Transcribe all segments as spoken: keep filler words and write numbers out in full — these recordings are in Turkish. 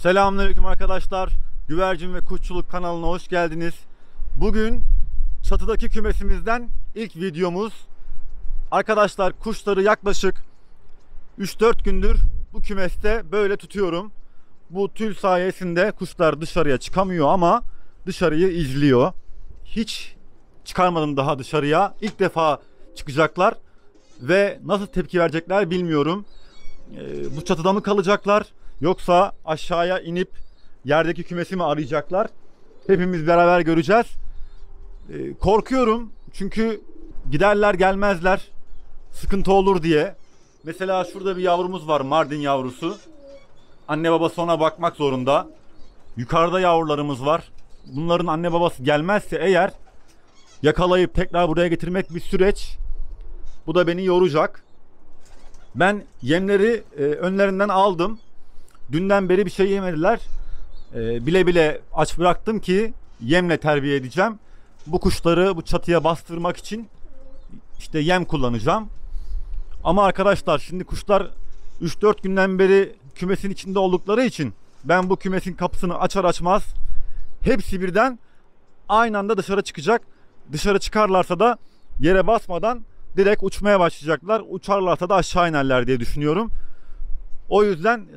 Selamünaleyküm arkadaşlar. Güvercin ve Kuşçuluk kanalına hoş geldiniz. Bugün çatıdaki kümesimizden ilk videomuz. Arkadaşlar kuşları yaklaşık üç dört gündür bu kümeste böyle tutuyorum. Bu tül sayesinde kuşlar dışarıya çıkamıyor ama dışarıyı izliyor. Hiç çıkarmadım daha dışarıya. İlk defa çıkacaklar ve nasıl tepki verecekler bilmiyorum. Ee, bu çatıda mı kalacaklar yoksa aşağıya inip yerdeki kümesi mi arayacaklar? Hepimiz beraber göreceğiz. Ee, korkuyorum çünkü giderler gelmezler, sıkıntı olur diye. Mesela şurada bir yavrumuz var, Mardin yavrusu. Anne babası ona bakmak zorunda. Yukarıda yavrularımız var. Bunların anne babası gelmezse eğer yakalayıp tekrar buraya getirmek bir süreç. Bu da beni yoracak. Ben yemleri e, önlerinden aldım. Dünden beri bir şey yemediler. E, bile bile aç bıraktım ki yemle terbiye edeceğim. Bu kuşları bu çatıya bastırmak için işte yem kullanacağım. Ama arkadaşlar şimdi kuşlar üç dört günden beri kümesin içinde oldukları için ben bu kümesin kapısını açar açmaz hepsi birden aynı anda dışarı çıkacak. Dışarı çıkarlarsa da yere basmadan direkt uçmaya başlayacaklar. Uçarlarsa da aşağı inerler diye düşünüyorum. O yüzden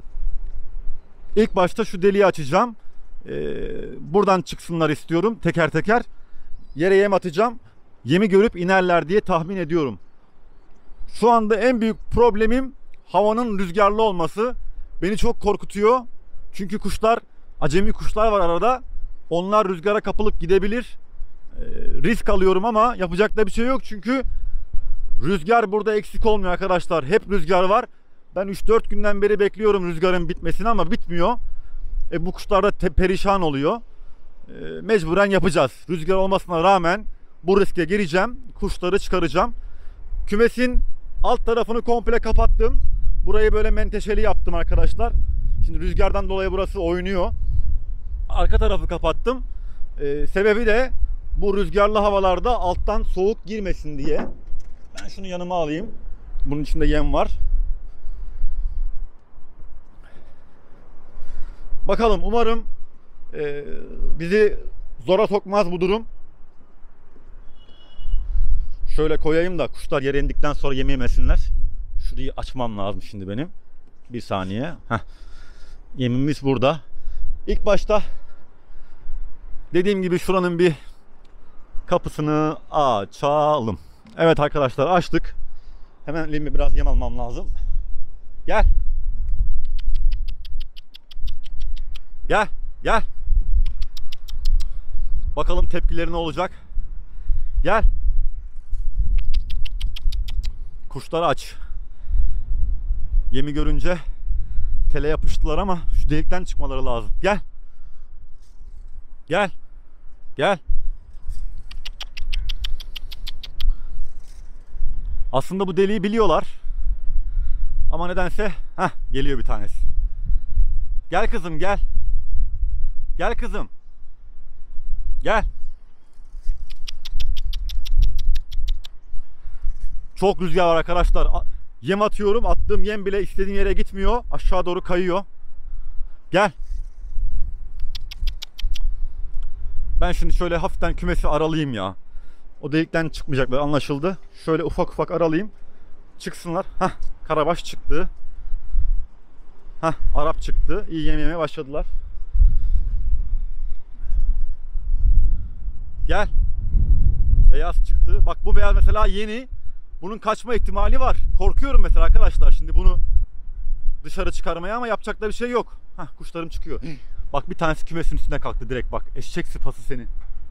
ilk başta şu deliği açacağım. Ee, buradan çıksınlar istiyorum teker teker. Yere yem atacağım. Yemi görüp inerler diye tahmin ediyorum. Şu anda en büyük problemim havanın rüzgarlı olması. Beni çok korkutuyor. Çünkü kuşlar, acemi kuşlar var arada. Onlar rüzgara kapılıp gidebilir. Ee, risk alıyorum ama yapacak da bir şey yok. Çünkü rüzgar burada eksik olmuyor arkadaşlar. Hep rüzgar var. Ben üç dört günden beri bekliyorum rüzgarın bitmesini ama bitmiyor. E, bu kuşlar da perişan oluyor. E, mecburen yapacağız. Rüzgar olmasına rağmen bu riske gireceğim. Kuşları çıkaracağım. Kümesin alt tarafını komple kapattım. Burayı böyle menteşeli yaptım arkadaşlar. Şimdi rüzgardan dolayı burası oynuyor. Arka tarafı kapattım. E, sebebi de bu rüzgarlı havalarda alttan soğuk girmesin diye. Ben şunu yanıma alayım. Bunun içinde yem var. Bakalım, umarım e, bizi zora sokmaz bu durum. Şöyle koyayım da kuşlar yere indikten sonra yem yemesinler. Şurayı açmam lazım şimdi benim. Bir saniye. Heh. Yemimiz burada. İlk başta dediğim gibi şuranın bir kapısını açalım. Evet arkadaşlar, açtık. Hemen elime biraz yem almam lazım. Gel. Gel. Gel. Bakalım tepkileri ne olacak. Gel. Kuşları aç. Yemi görünce tele yapıştılar ama şu delikten çıkmaları lazım. Gel. Gel. Gel. Aslında bu deliği biliyorlar. Ama nedense heh, geliyor bir tanesi. Gel kızım, gel. Gel kızım. Gel. Çok rüzgar var arkadaşlar. Yem atıyorum. Attığım yem bile istediğim yere gitmiyor. Aşağı doğru kayıyor. Gel. Ben şimdi şöyle hafiften kümesi aralayayım ya. O delikten çıkmayacaklar, anlaşıldı. Şöyle ufak ufak aralayayım. Çıksınlar. Hah, karabaş çıktı. Hah, Arap çıktı. İyi yem yemeye başladılar. Gel. Beyaz çıktı. Bak bu beyaz mesela yeni. Bunun kaçma ihtimali var. Korkuyorum mesela arkadaşlar. Şimdi bunu dışarı çıkarmaya ama yapacak da bir şey yok. Hah, kuşlarım çıkıyor. Bak bir tanesi kümesin üstüne kalktı direkt bak. Eşek sıpası seni.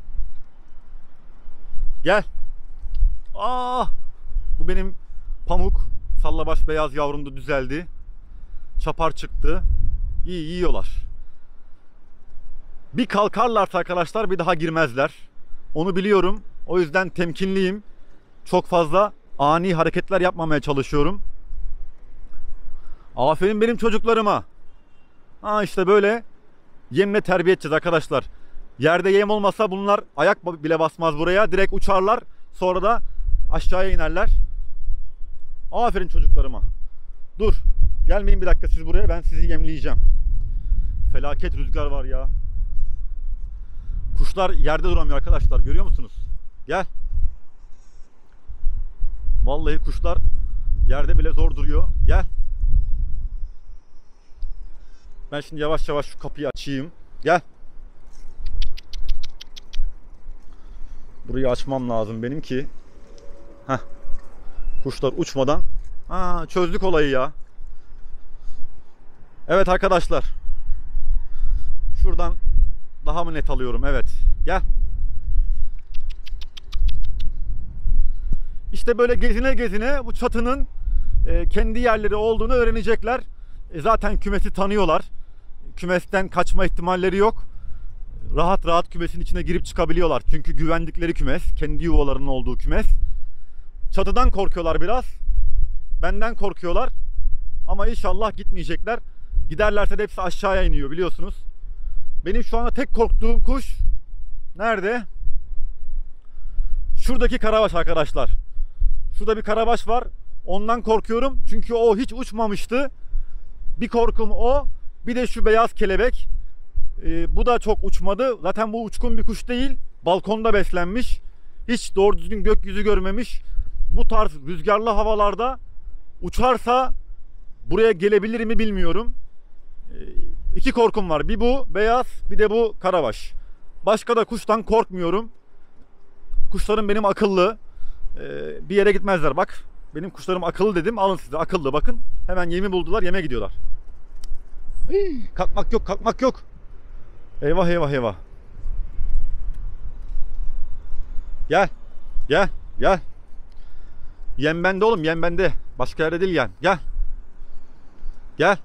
Gel. Aa! Bu benim pamuk. Sallabaş beyaz yavrum da düzeldi. Çapar çıktı. İyi yiyorlar. Bir kalkarlarsa arkadaşlar bir daha girmezler. Onu biliyorum. O yüzden temkinliyim. Çok fazla ani hareketler yapmamaya çalışıyorum. Aferin benim çocuklarıma. Ha işte böyle yemle terbiye edeceğiz arkadaşlar. Yerde yem olmasa bunlar ayak bile basmaz buraya. Direkt uçarlar. Sonra da aşağıya inerler. Aferin çocuklarıma. Dur. Gelmeyin bir dakika siz buraya. Ben sizi yemleyeceğim. Felaket rüzgar var ya. Kuşlar yerde duramıyor arkadaşlar. Görüyor musunuz? Gel. Vallahi kuşlar yerde bile zor duruyor. Gel. Ben şimdi yavaş yavaş şu kapıyı açayım. Gel. Burayı açmam lazım benim ki. Heh. Kuşlar uçmadan. Aa, çözdük olayı ya. Evet arkadaşlar. Şuradan daha mı net alıyorum? Evet. Gel. İşte böyle gezine gezine bu çatının e, kendi yerleri olduğunu öğrenecekler. E, zaten kümesi tanıyorlar. Kümesten kaçma ihtimalleri yok. Rahat rahat kümesin içine girip çıkabiliyorlar. Çünkü güvendikleri kümes, kendi yuvalarının olduğu kümes. Çatıdan korkuyorlar biraz. Benden korkuyorlar. Ama inşallah gitmeyecekler. Giderlerse de hepsi aşağıya iniyor biliyorsunuz. Benim şu anda tek korktuğum kuş nerede? Şuradaki karabaş arkadaşlar. Şurada bir karabaş var. Ondan korkuyorum. Çünkü o hiç uçmamıştı. Bir korkum o. Bir de şu beyaz kelebek. Ee, bu da çok uçmadı. Zaten bu uçkun bir kuş değil. Balkonda beslenmiş. Hiç doğru düzgün gökyüzü görmemiş. Bu tarz rüzgarlı havalarda uçarsa buraya gelebilir mi bilmiyorum. Ee, iki korkum var. Bir bu beyaz, bir de bu karabaş. Başka da kuştan korkmuyorum. Kuşlarım benim akıllı. Ee, bir yere gitmezler bak. Benim kuşlarım akıllı dedim. Alın size akıllı bakın. Hemen yemi buldular, yeme gidiyorlar. Hii, kalkmak yok, kalkmak yok. Eyvah eyvah eyvah. Gel. Gel. Gel. Yem bende oğlum, yem bende. Başka yerde değil yani. Gel. Gel.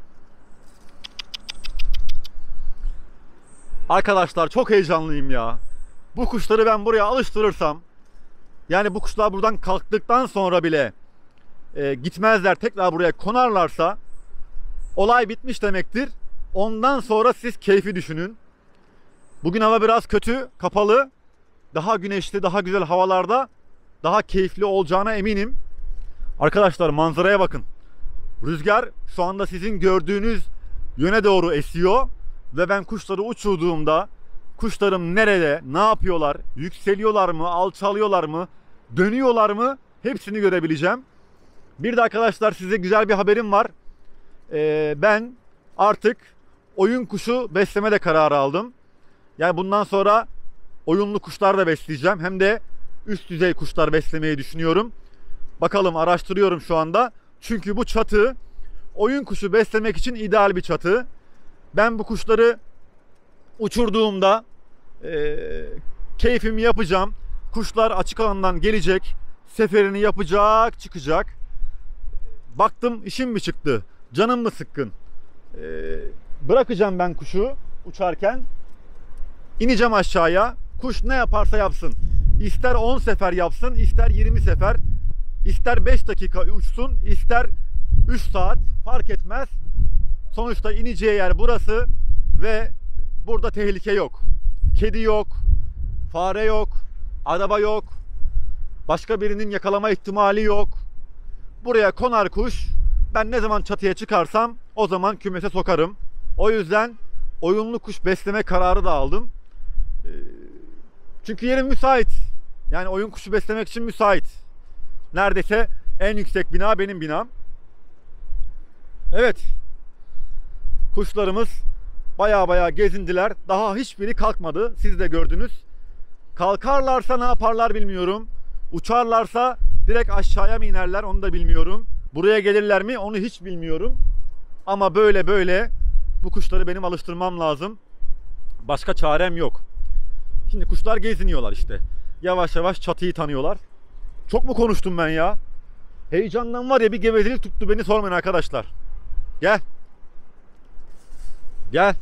Arkadaşlar çok heyecanlıyım ya. Bu kuşları ben buraya alıştırırsam, yani bu kuşlar buradan kalktıktan sonra bile e, gitmezler, tekrar buraya konarlarsa olay bitmiş demektir. Ondan sonra siz keyfi düşünün. Bugün hava biraz kötü, kapalı. Daha güneşli, daha güzel havalarda daha keyifli olacağına eminim. Arkadaşlar manzaraya bakın. Rüzgar şu anda sizin gördüğünüz yöne doğru esiyor. Ve ben kuşları uçurduğumda kuşlarım nerede, ne yapıyorlar, yükseliyorlar mı, alçalıyorlar mı, dönüyorlar mı hepsini görebileceğim. Bir de arkadaşlar size güzel bir haberim var. Ee, ben artık oyun kuşu besleme de kararı aldım. Yani bundan sonra oyunlu kuşlar da besleyeceğim. Hem de üst düzey kuşlar beslemeyi düşünüyorum. Bakalım, araştırıyorum şu anda. Çünkü bu çatı oyun kuşu beslemek için ideal bir çatı. Ben bu kuşları uçurduğumda e, keyfimi yapacağım. Kuşlar açık alandan gelecek. Seferini yapacak, çıkacak. Baktım işim mi çıktı? Canım mı sıkkın? E, bırakacağım ben kuşu uçarken. İneceğim aşağıya. Kuş ne yaparsa yapsın. İster on sefer yapsın, ister yirmi sefer. İster beş dakika uçsun, ister üç saat, fark etmez. Sonuçta ineceği yer burası ve burada tehlike yok. Kedi yok, fare yok, araba yok, başka birinin yakalama ihtimali yok. Buraya konar kuş. Ben ne zaman çatıya çıkarsam o zaman kümese sokarım. O yüzden oyunlu kuş besleme kararı da aldım. Çünkü yerim müsait. Yani oyun kuşu beslemek için müsait. Neredeyse en yüksek bina benim binam. Evet. Kuşlarımız baya baya gezindiler. Daha hiçbiri kalkmadı. Siz de gördünüz. Kalkarlarsa ne yaparlar bilmiyorum. Uçarlarsa direkt aşağıya mı inerler onu da bilmiyorum. Buraya gelirler mi onu hiç bilmiyorum. Ama böyle böyle bu kuşları benim alıştırmam lazım. Başka çarem yok. Şimdi kuşlar geziniyorlar işte. Yavaş yavaş çatıyı tanıyorlar. Çok mu konuştum ben ya? Heyecandan var ya bir gevezelik tuttu beni, sormayın arkadaşlar. Gel. Gel.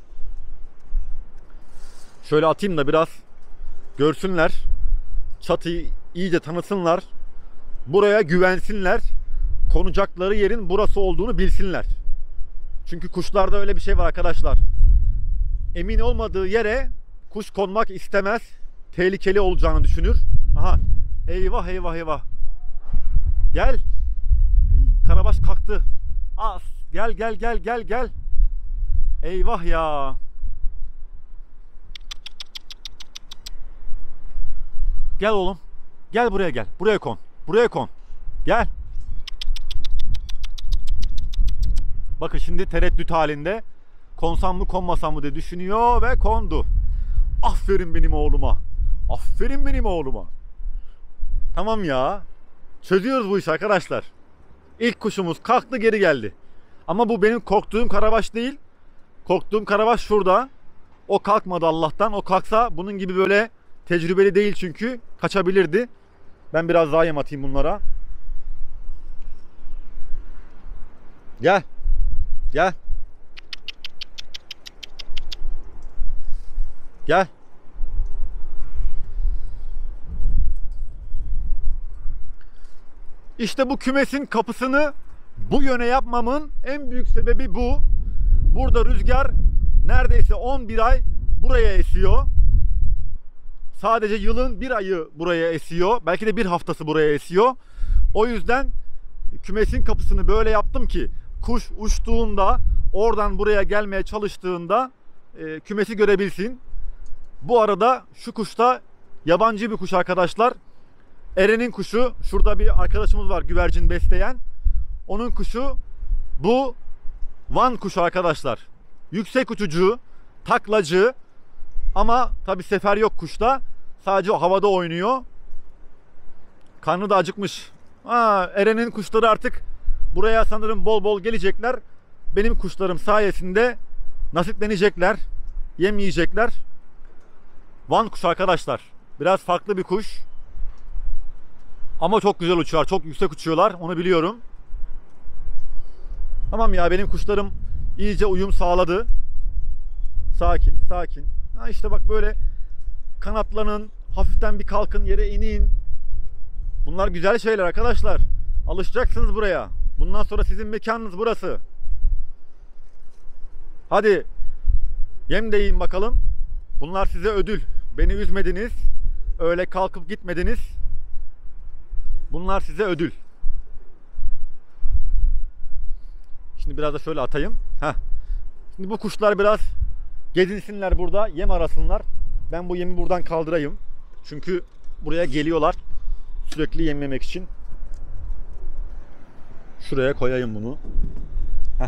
Şöyle atayım da biraz görsünler. Çatıyı iyice tanısınlar. Buraya güvensinler. Konacakları yerin burası olduğunu bilsinler. Çünkü kuşlarda öyle bir şey var arkadaşlar. Emin olmadığı yere kuş konmak istemez. Tehlikeli olacağını düşünür. Aha. Eyvah eyvah eyvah. Gel. Karabaş kalktı. As. Gel gel gel gel gel. Eyvah ya. Gel oğlum. Gel buraya gel. Buraya kon. Buraya kon. Gel. Bakın şimdi tereddüt halinde. Konsam mı konmasam mı diye düşünüyor ve kondu. Aferin benim oğluma. Aferin benim oğluma. Tamam ya. Çözüyoruz bu işi arkadaşlar. İlk kuşumuz kalktı, geri geldi. Ama bu benim korktuğum karabaş değil. Korktuğum karabaş şurada. O kalkmadı Allah'tan. O kalksa bunun gibi böyle tecrübeli değil çünkü. Kaçabilirdi. Ben biraz daha yem atayım bunlara. Gel. Gel. Gel. İşte bu kümesin kapısını bu yöne yapmamın en büyük sebebi bu. Burada rüzgar neredeyse on bir ay buraya esiyor. Sadece yılın bir ayı buraya esiyor. Belki de bir haftası buraya esiyor. O yüzden kümesin kapısını böyle yaptım ki kuş uçtuğunda, oradan buraya gelmeye çalıştığında e, kümesi görebilsin. Bu arada şu kuş da yabancı bir kuş arkadaşlar. Eren'in kuşu. Şurada bir arkadaşımız var güvercin besleyen. Onun kuşu bu Van kuşu arkadaşlar. Yüksek uçucu, taklacı ama tabi sefer yok kuşta. Sadece o havada oynuyor. Karnı da acıkmış. Ha, Eren'in kuşları artık buraya sanırım bol bol gelecekler. Benim kuşlarım sayesinde nasiplenecekler. Yem yiyecekler. Van kuşu arkadaşlar. Biraz farklı bir kuş. Ama çok güzel uçuyorlar. Çok yüksek uçuyorlar. Onu biliyorum. Tamam ya, benim kuşlarım iyice uyum sağladı. Sakin, sakin. Ha işte bak böyle kanatlanın, hafiften bir kalkın, yere inin. Bunlar güzel şeyler arkadaşlar. Alışacaksınız buraya. Bundan sonra sizin mekanınız burası. Hadi yem de yiyin bakalım. Bunlar size ödül. Beni üzmediniz. Öyle kalkıp gitmediniz. Bunlar size ödül. Şimdi biraz da şöyle atayım. Heh. Şimdi bu kuşlar biraz gezinsinler burada. Yem arasınlar. Ben bu yemi buradan kaldırayım. Çünkü buraya geliyorlar. Sürekli yem yemek için. Şuraya koyayım bunu. Heh.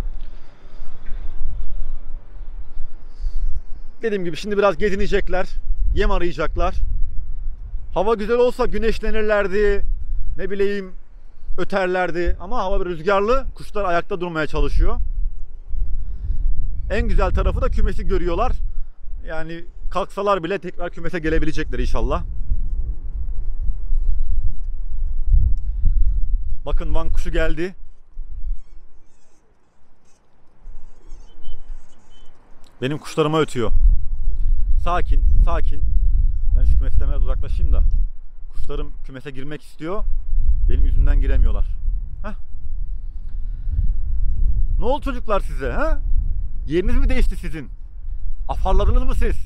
Dediğim gibi şimdi biraz gezinecekler. Yem arayacaklar. Hava güzel olsa güneşlenirlerdi. Ne bileyim öterlerdi. Ama hava rüzgarlı. Kuşlar ayakta durmaya çalışıyor. En güzel tarafı da kümesi görüyorlar. Yani kalksalar bile tekrar kümese gelebilecekler inşallah. Bakın Van kuşu geldi. Benim kuşlarıma ötüyor. Sakin, sakin. Ben şu kümesten biraz uzaklaşayım da. Kuşlarım kümese girmek istiyor. Benim yüzümden giremiyorlar. Heh. Ne oldu çocuklar size? He? Yeriniz mi değişti sizin? Afarladınız mı siz?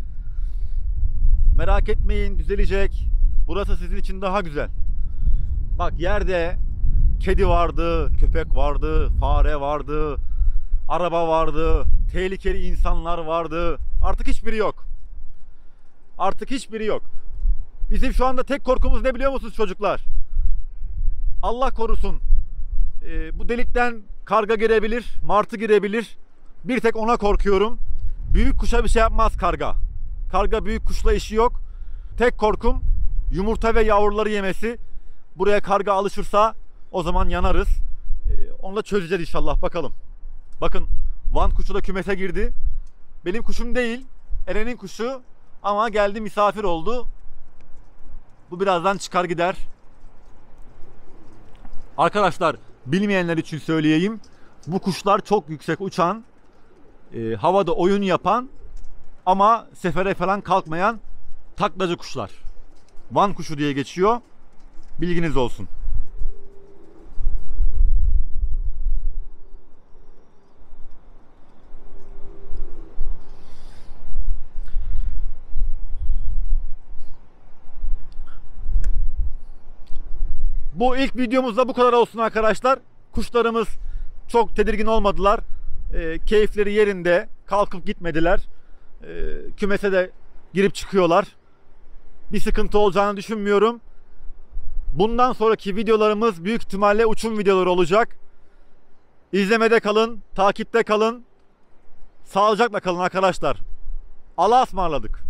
Merak etmeyin, düzelecek. Burası sizin için daha güzel. Bak yerde kedi vardı, köpek vardı, fare vardı, araba vardı, tehlikeli insanlar vardı. Artık hiçbiri yok. Artık hiçbiri yok. Bizim şu anda tek korkumuz ne biliyor musunuz çocuklar? Allah korusun. Ee, bu delikten karga girebilir, martı girebilir. Bir tek ona korkuyorum. Büyük kuşa bir şey yapmaz karga. Karga büyük kuşla işi yok. Tek korkum yumurta ve yavruları yemesi. Buraya karga alışırsa o zaman yanarız. Ee, onu da çözeceğiz inşallah, bakalım. Bakın Van kuşu da kümese girdi. Benim kuşum değil, Eren'in kuşu ama geldi, misafir oldu. Bu birazdan çıkar gider. Arkadaşlar bilmeyenler için söyleyeyim. Bu kuşlar çok yüksek uçan, e, havada oyun yapan ama sefere falan kalkmayan taklacı kuşlar. Van kuşu diye geçiyor. Bilginiz olsun. Bu ilk videomuzda bu kadar olsun arkadaşlar. Kuşlarımız çok tedirgin olmadılar. E, keyifleri yerinde. Kalkıp gitmediler. E, kümese de girip çıkıyorlar. bir sıkıntı olacağını düşünmüyorum. Bundan sonraki videolarımız büyük ihtimalle uçum videoları olacak. İzlemede kalın, takipte kalın. Sağlıcakla kalın arkadaşlar. Allah'a ısmarladık.